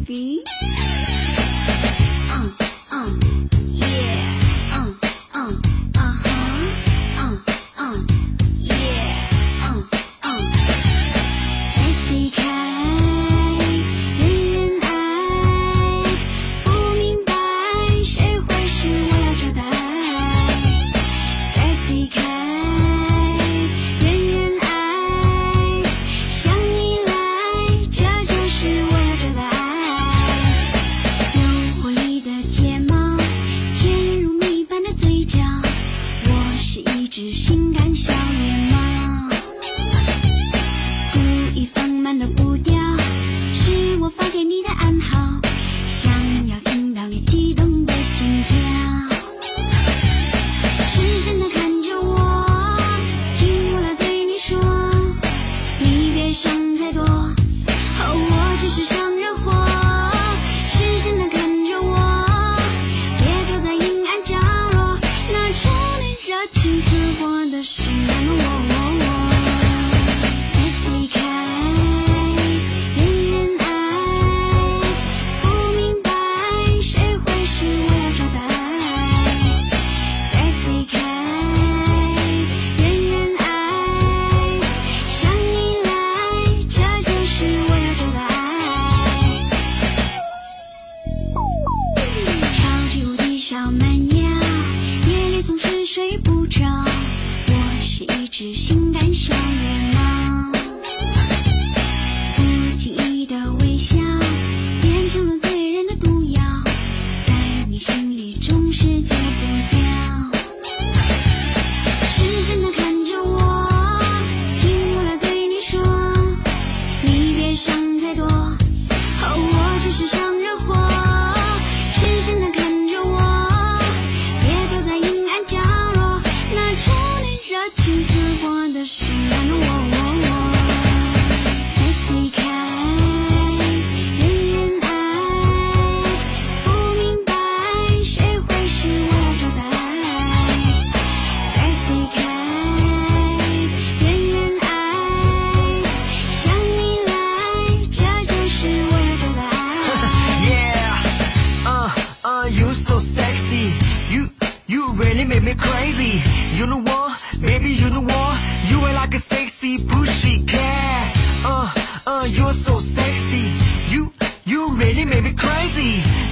baby。只性感小脸猫，故意放慢的步调，是我发给你的暗号，想要听到你激动的心跳。深深地看着我，听我来对你说，你别想太多，我只是想惹祸。深深地看着我，别躲在阴暗角落，那处理热情我的是难我，sexy 开，人人爱，不明白谁会是我要招待。sexy 开，人人爱，想你来，这就是我要招待。超级无敌小蛮腰，夜里总是睡不着。是一只性感小野猫，不经意的微笑变成了醉人的毒药，在你心里总是戒不掉。深深地看着我，听我来对你说，你别想太多，我只是想惹祸。深深地看着我，别躲在阴暗角落，那处理热情似火的是难我，sexy 开，人人爱，不明白谁会是我要招待。sexy 开，人人爱，想你来，这就是我要招待。 You so sexy, you really make me crazy. You know what, baby, you know what, you ain't like a sexy pushy cat. You're so sexy, you really make me crazy.